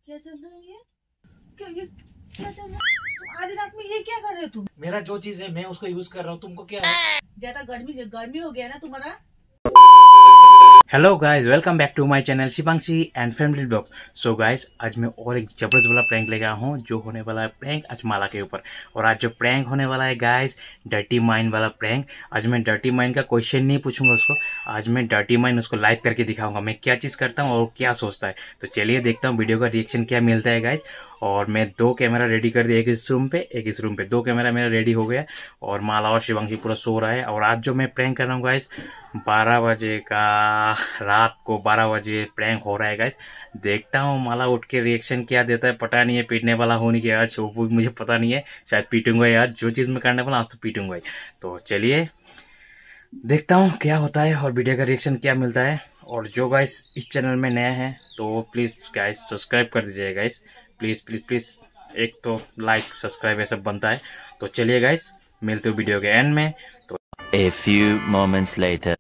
क्या चल रहा है ये क्या चल रहा है? तुम आधी रात में ये क्या कर रहे हो तुम? मेरा जो चीज है मैं उसको यूज कर रहा हूँ, तुमको क्या है? ज्यादा गर्मी हो गया ना तुम्हारा। Hello guys, welcome back to my channel Shivanshi and family blogs. So guys, आज मैं और एक जबरदस्त वाला प्रैंक लेके आया हूँ जो होने वाला है प्रैंक आज माला के ऊपर। और आज जो प्रैंक होने वाला है गाइस, डर्टी माइंड वाला प्रैंक। आज मैं डर्टी माइंड का क्वेश्चन नहीं पूछूंगा उसको, आज मैं डर्टी माइंड उसको लाइव करके दिखाऊंगा मैं क्या चीज करता हूँ और क्या सोचता है। तो चलिए देखता हूँ वीडियो का रिएक्शन क्या मिलता है गाइस। और मैं दो कैमरा रेडी कर दिया, एक इस रूम पे एक इस रूम पे, दो कैमरा मेरा रेडी हो गया। और माला और शिवांशी पूरा सो रहा है। और आज जो मैं प्रैंक कर रहा हूँ गाइस, 12 बजे का, रात को 12 बजे प्रैंक हो रहा है गाइस। देखता हूँ माला उठ के रिएक्शन क्या देता है। पता नहीं है पीटने वाला होने की आज, वो मुझे पता नहीं है। शायद पीटूंगा यार, जो चीज मैं करने वाला आज तो पीटूंगा ही। तो चलिए देखता हूँ क्या होता है और वीडियो का रिएक्शन क्या मिलता है। और जो गाइस इस चैनल में नया है तो प्लीज गाइस सब्सक्राइब कर दीजिए गाइस, प्लीज प्लीज प्लीज। एक तो लाइक सब्सक्राइब ये सब बनता है। तो चलिए गाइस, मिलते हो वीडियो के एंड में। तो A few moments later.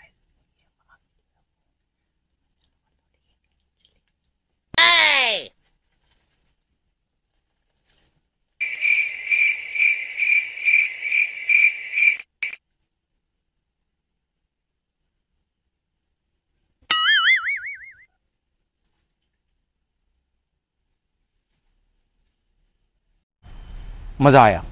मजा आया।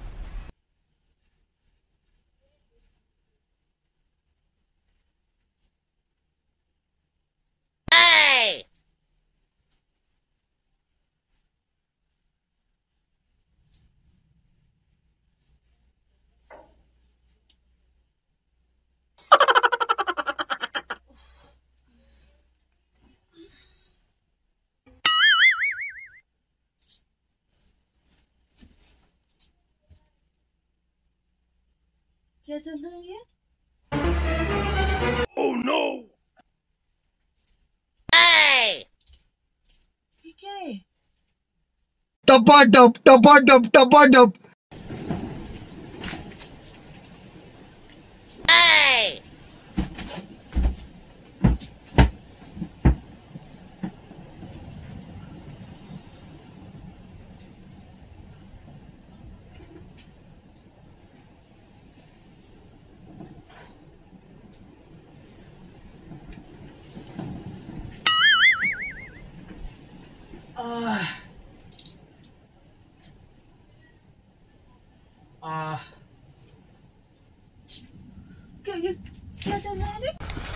क्या चल रहा है ये? Oh no! ये क्या है? टपाटप टपाटप टपाटप। क्या चल रहा है रे?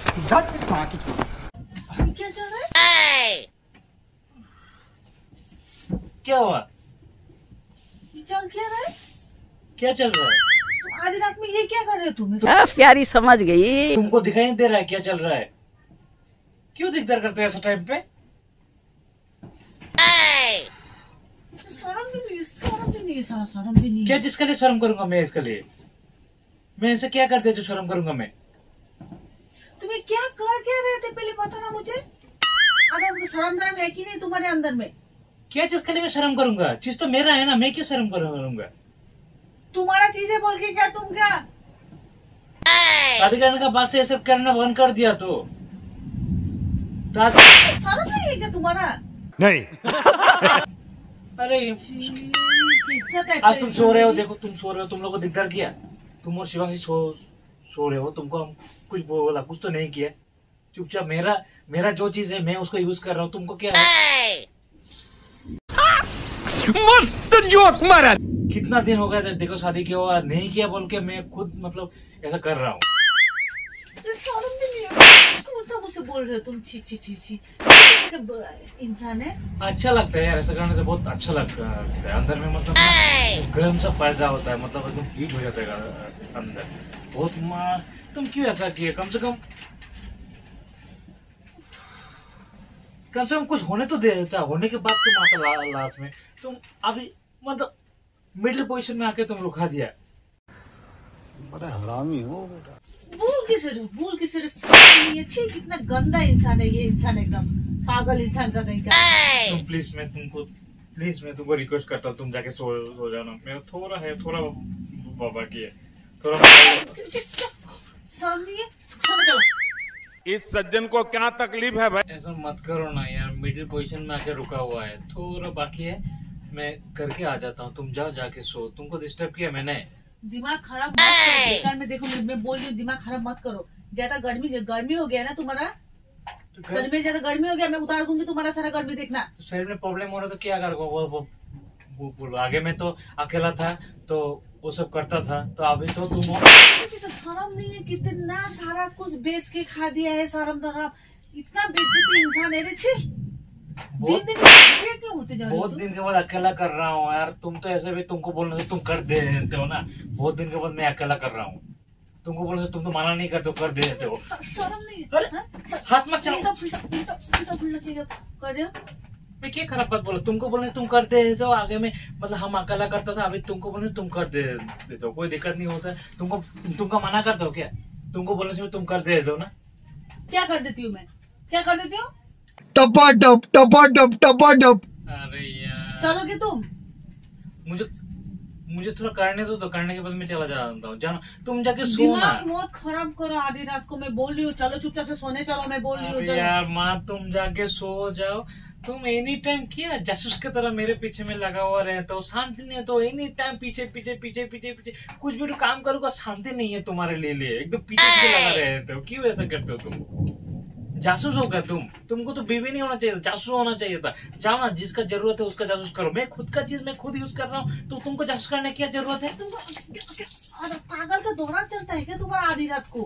क्या चल रहा है? क्या हुआ? ये चल क्या रहा है? क्या चल रहा है? तुम आधी रात में ये क्या कर रहे हो तुम? प्यारी समझ गई। तुमको दिखाई नहीं दे रहा है क्या चल रहा है? क्यों दिकदार करते हो ऐसा टाइम पे? शर्म भी नहीं है, शर्म भी नहीं क्या है। जिसके लिए शर्म करूंगा मैं? इसके लिए मैं ऐसे क्या कर दिया जो शर्म करूंगा मैं? तुम्हें क्या कर क्या रहे थे पहले पता ना मुझे। अगर शर्म दर्म है कि नहीं तुम्हारे अंदर में? क्या चीज के लिए मैं शर्म करूंगा? चीज तो मेरा है ना, मैं क्यों शर्म करूंगा? तुम्हारा चीजें बोल के क्या तुम क्या? शादी करने का बाद से ये सब करना बंद कर दिया तो शर्म नहीं है क्या तुम्हारा? नहीं। अरे किस्सा टाइप आज तुम सो रहे हो, देखो तुम सो रहे हो, तुम लोगों को दिकदार किया? तुम और शिवांगी सो रहे हो, तुमको हम कुछ बोला? कुछ तो नहीं किया। चुपचाप मेरा जो चीज है मैं उसको यूज कर रहा हूँ, तुमको क्या है? मस्त जोक मारा। कितना दिन हो गया था देखो शादी किया हुआ, नहीं किया बोल के मैं खुद मतलब ऐसा कर रहा हूँ। शर्म भी नहीं है। उल्टा मुझसे बोल रहे हो तुम। छी छी छी छी। इंसान है। अच्छा लगता है यार, ऐसा करने से बहुत अच्छा लगता है अंदर में, मतलब गर्म सा पैदा होता है, मतलब एकदम हीट हो जाता है अंदर बहुत। तुम क्यों ऐसा किए? कम से कम कुछ होने तो दे देता। होने के बाद तुम आता लास्ट में, तुम अभी मतलब मिडिल पोजीशन में आके तुम रुका दिया। बड़ा हरामी हो बेटा। भूल किसे नहीं है। छी कितना गंदा इंसान है ये इंसान, एकदम पागल इंसान का नहीं का। तुम प्लीज, मैं तुमको रिक्वेस्ट करता हूँ, तुम जाके सो जाना। मेरा थोड़ा बाबा की है, थोड़ा शर्म नहीं है? सोने चलो। इस सज्जन को क्या तकलीफ है भाई? ऐसा मत करो ना यार, मिडिल पोजीशन में आके रुका हुआ है, थोड़ा बाकी है, मैं करके आ जाता हूँ, तुम जाओ जाके सो। तुमको डिस्टर्ब किया मैंने? दिमाग खराब मत करो। बेकार में देखो, मैं बोल रही हूँ दिमाग खराब मत करो। ज्यादा गर्मी हो गया ना तुम्हारा, शरीर में ज्यादा गर्मी हो गया, मैं उतार दूंगी तुम्हारा सारा गर्मी। देखना शरीर में प्रॉब्लम हो रहा तो क्या करोगे? वो बोलो। आगे में तो अकेला था तो वो सब करता था, तो अभी तो तुम हो। शर्म नहीं है? कितना सारा कुछ बेच के खा दिया है, शर्म धर्म। इतना बेइज्जती इंसान है रे। छी, दिन दिन बेइज्जती क्यों होते जा रहे हो? बहुत दिन के बाद अकेला कर रहा हूँ यार। तुम तो ऐसे भी तुमको बोलने से तुम कर दे देते हो ना। बहुत दिन के बाद मैं अकेला कर रहा हूँ, तुमको बोलने से तुम तो मना नहीं करते हो, कर दे देते हो। शर्म नहीं अरे, है? हाथ मत चलाओ। कर मैं क्या खराब बात बोला? तुमको बोलने से तुम कर दे देते हो, आगे में मतलब हम अकेला करता था, अभी तुमको बोलने से तुम कर दे देते हो, कोई दिक्कत नहीं होता। तुमको मना करते हो क्या? तुमको बोलने से तुम कर दे देते हो ना। क्या कर देती हूँ मैं? क्या कर देती हूँ? टपाटप टपाटप टपाटप। अरे यार, चलोगे तुम? मुझे थोड़ा करने दो, तो करने के बाद मैं चला जाता हूँ। जानो, तुम जाके सो ना। दिमाग मौत खराब करो। आधी रात को मैं बोल रही हूँ चलो चुपचाप से सोने चलो, मैं बोल रही हूँ अरे चलो। यार माँ, तुम जाके सो जाओ। तुम एनी टाइम क्या जासूस की तरह मेरे पीछे में लगा हुआ रहता हो, शांति नहीं है तो एनी टाइम पीछे पीछे पीछे पीछे पीछे कुछ भी तो काम करूंगा, शांति नहीं है तुम्हारे लिए एकदम पीछे पीछे लगा रहते हो। क्यों ऐसा करते हो तुम? जासूस हो गया तुमको तो बीवी नहीं होना चाहिए था, जासूस होना चाहिए था। जाओ ना, जिसका जरूरत है उसका जासूस करो। मैं खुद का चीज मैं खुद यूज कर रहा हूँ, तो तुमको जासूस करने की क्या जरूरत है? अरे पागल का दौरा चढ़ता है क्या तुम्हारा आधी रात को?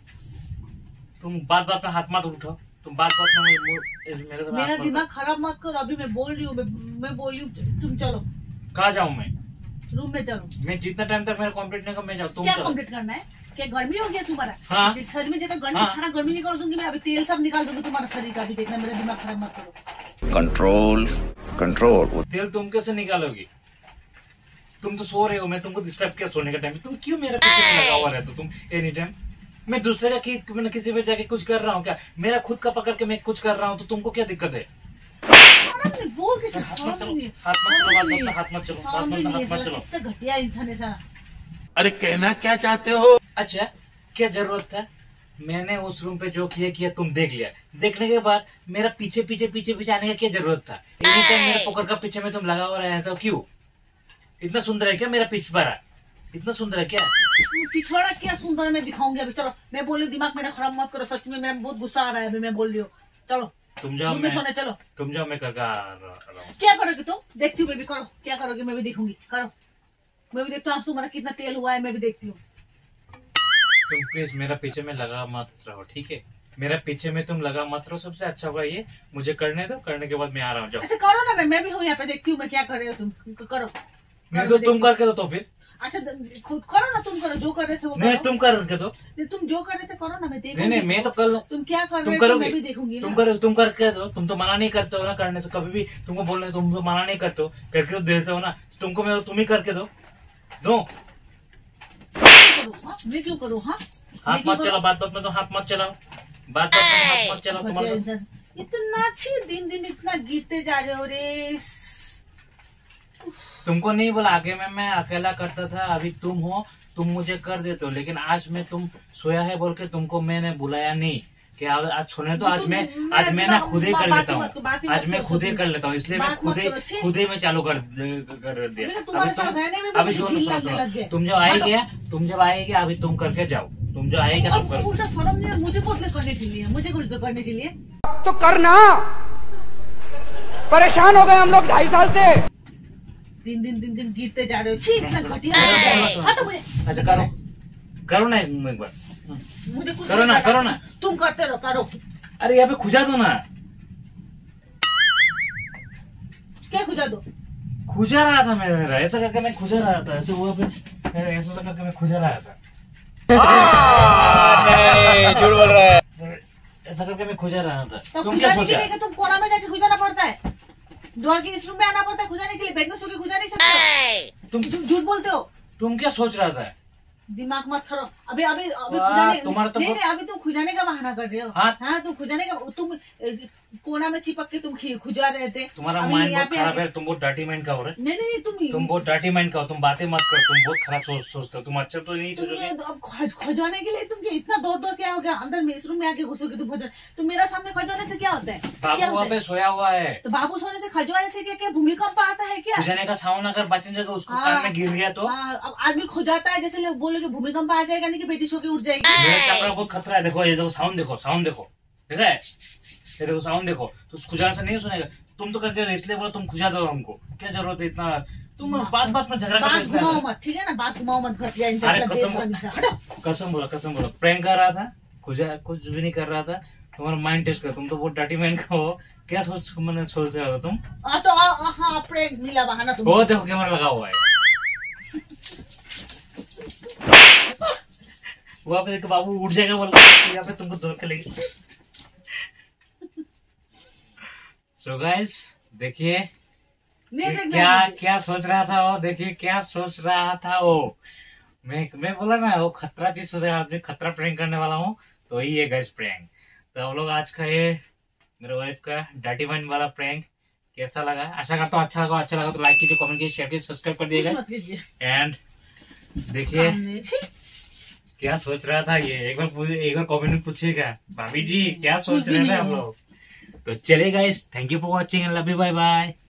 तुम बात बात में हाथ मत उठाओ। तुम बात बात में मेरे से मेरा दिमाग खराब मत करो। अभी मैं बोल रही हूँ, मैं बोल रही हूँ तुम चलो। कहाँ जाऊँ मैं? रूम में चलो। मैं जितना टाइम तक मेरा कंप्लीट नहीं कर, मैं जाऊँ। तुम क्या करो। कंप्लीट करना है? क्या गर्मी हो गया तुम्हारा? हाँ। शरीर में ज्यादा गर्मी, हाँ। सारा गर्मी निकाल दूंगी मैं। अभी तेल सब निकाल दूंगी तुम्हारा शरीर का। अभी देखना, मेरा दिमाग खराब मत करो। Control control. तेल तुम कैसे निकालोगी? तुम तो सो रहे हो, मैं तुमको डिस्टर्ब किया सोने का टाइम। तुम क्यों मेरे पीछे में लगा हुआ रहते हो तुम एनी टाइम? मैं दूसरे का मैंने किसी पे जाके कुछ कर रहा हूँ क्या? मेरा खुद का पकड़ के मैं कुछ कर रहा हूँ, तो तुमको क्या दिक्कत है? शर्म नहीं, बोल किसे? हाथ मत शर्म चलो, नहीं है। हाथ मत चलो, शर्म नहीं है। हाथ मत चलो, शर्म हाथ नहीं है, मत चलो। इससे घटिया इंसान है सारा। अरे कहना क्या चाहते हो? अच्छा, क्या जरूरत था? मैंने उस रूम पे जो किया तुम देख लिया। देखने के बाद मेरा पीछे पीछे पीछे पीछे आने का क्या जरूरत था? एनी टाइम मेरे पकड़ का पीछे में तुम लगा हुआ रहे तो क्यों? इतना सुंदर है क्या मेरा पिछवाड़ा? इतना सुंदर है क्या? पिछवाड़ा क्या सुंदर है, मैं दिखाऊंगी अभी। चलो, मैं बोल रही हूँ दिमाग मेरा खराब मत करो। सच में मेरा बहुत गुस्सा आ रहा है अभी, मैं बोल रही हूँ। चलो तुम जाओ, रूम में सोने चलो। तुम जाओ, मैं करके आ रहा हूँ। क्या करोगी तुम? देखती हूँ मैं भी। करो, क्या करोगी मैं भी देखूंगी। करो, मैं भी देखती हूँ तुम्हारा कितना तेल हुआ है, मैं भी देखती हूँ। तुम प्लीज मेरा पीछे में लगा मत रहो, ठीक है? मेरा पीछे में तुम लगा मत रहो, सबसे अच्छा होगा ये। मुझे करने दो, करने के बाद मैं आ रहा हूँ। जाओ। अच्छा करो ना, मैं भी हूँ यहाँ पे, देखती हूँ मैं क्या कर रहे हो तुम। करो नहीं तो तुम करके दो तो फिर। अच्छा खुद करो ना, तुम करो जो कर रहे थे वो नहीं, करो। तुम करके दो। नहीं, तुम जो कर रहे थे करो ना, मैं देखूंगी। नहीं, मैं तो कर लूँ। तुम क्या कर तुम रहे थे करोगे, मैं भी देखूंगी ना। तुम करके दो। तुम तो मना नहीं करते हो ना करने से, कभी भी तुमको बोलने से तुम तो मना नहीं करते हो, करके दे देते हो ना। तुमको मैं तुम ही करके दो। मैं क्यों करूँ? हाँ, हाथ मत चलाओ, बात बात में तो हाथ मत चलाओ, बात बात में हाथ मत चलाओ। तुम्हारा इतना अच्छी दिन दिन इतना गिरते जा रहे हो रे। तुमको नहीं बोला आगे में मैं अकेला करता था, अभी तुम हो, तुम मुझे कर देते हो। लेकिन आज मैं तुम सोया है बोल के तुमको मैंने बुलाया नहीं कि आज सोने तो आज मैं ना खुद ही कर लेता हूँ। आज मैं खुद ही कर लेता हूँ, इसलिए मैं खुद ही मैं चालू कर दिया। अभी सुनो, तुम जब आएगी अभी तुम करके जाओ। तुम जो आएगा तुम करो। उल्टा शर्म नहीं है मुझे कुछ करने के लिए, मुझे कुछ करने के लिए। तो करना, परेशान हो गए हम लोग 2.5 साल से। दिन दिन गिरते जा रहे हो। छी, इतना घटिया। अच्छा करो ना एक बार, मुझे कुछ करो ना। तुम करते रहो, करो। अरे यहाँ पे खुजा दो ना। क्या खुजा दो? खुजा रहा था मेरा, ऐसा करके मैं खुजा रहा था, तो वो ऐसा करके मैं खुजा रहा था। नहीं, झूठ बोल रहा है। ऐसा करके मैं खुजा रहा था। तो तुम क्या खुजाने के सोचा? लिए तुम कोना में जाके खुजाना पड़ता है, द्वार के इस रूम में आना पड़ता है खुजाने के लिए। बेड में सो के खुजा नहीं सकते। तुम झूठ बोलते हो। तुम क्या सोच रहा था? दिमाग मत खरो। अभी खुजाने तुम्हारा तो नहीं, अभी तुम खुजाने का बहाना कर रहे हो। हाँ। हाँ, तुम खुजाने का कोना में चिपक के तुम खुजा रहे थे। तुम्हारा अभी माइंड यहाँ बहुत पे खराब है, तुम बहुत डार्टी माइंड का हो रहे। नहीं नहीं तुम बहुत डार्टी माइंड का हो, तुम बातें मत करो, तुम बहुत खराब सोचते हो, तुम अच्छा तो नहीं सोचोगे। अब खजाने के लिए तुम इतना दौड़ क्या हो गया, अंदर में इस रूम में आके घुसोगे तुम खजाने। तो मेरा सामने खजाने से क्या होता है? क्या बाबू होता वहाँ है? पे सोया हुआ है। तो बाबू सोने से खजवाने से क्या भूमिकंप आता है क्या? खुजाने का साउंड अगर बचने जगह उसको हाँ। कान में गिर गया तो हाँ, अब आदमी खुजाता है, जैसे लोग बोलोगे भूमिकंप आ जाएगा नहीं कि बेटी सो के उठ जाएगी। मेरे कमरा बहुत खतरा है। देखो ये देखो साउंड देखो, साउंड देखो, ठीक है? ये देखो साउंड देखो, तो खुजाने से नहीं सुनेगा। तुम तो करते हो इसलिए बोला तुम खुजा दो हमको, क्या जरूरत है इतना? तुम बात बात में झगड़ा बात करते हो। घुमाओ मत, ठीक है ना? बात घुमाओ मत, घटिया अरे कसम बोला, कसम बोला, प्रैंक कर रहा था, खुजा कुछ भी नहीं कर रहा था। तुम्हारा माइंड टेस्ट कर, तुम तो बहुत डाटी माइंड का हो। क्या मैंने सोच रहा था तुम? तो हाँ प्रैंक मिला बहाना तुम। वो देखो कैमरा लगा हुआ है। वहाँ पे देखो बाबू उठ जाएगा बोल यहाँ पे तुमको धोखे लेगी। सो गाइस देखिए क्या सोच रहा था वो, देखिए क्या सोच रहा था वो। मैं बोला ना वो खतरा चीज सोच रहा, आदमी खतरा प्रैंक करने वाला हूँ, तो वही है गाइस प्रैंक। तो हम लोग आज का ये मेरे वाइफ का डाटी माइंड वाला प्रैंक कैसा लगा, आशा करता हूँ अच्छा लगा तो लाइक कीजिए, कमेंट कीजिए, शेयर कीजिए, सब्सक्राइब कर दिएगा। एंड देखिए क्या सोच रहा था ये, एक बार कमेंट में पूछिएगा भाभी जी क्या सोच रहे थे हम लोग। तो चलिए guys, thank you for watching and love you, bye bye.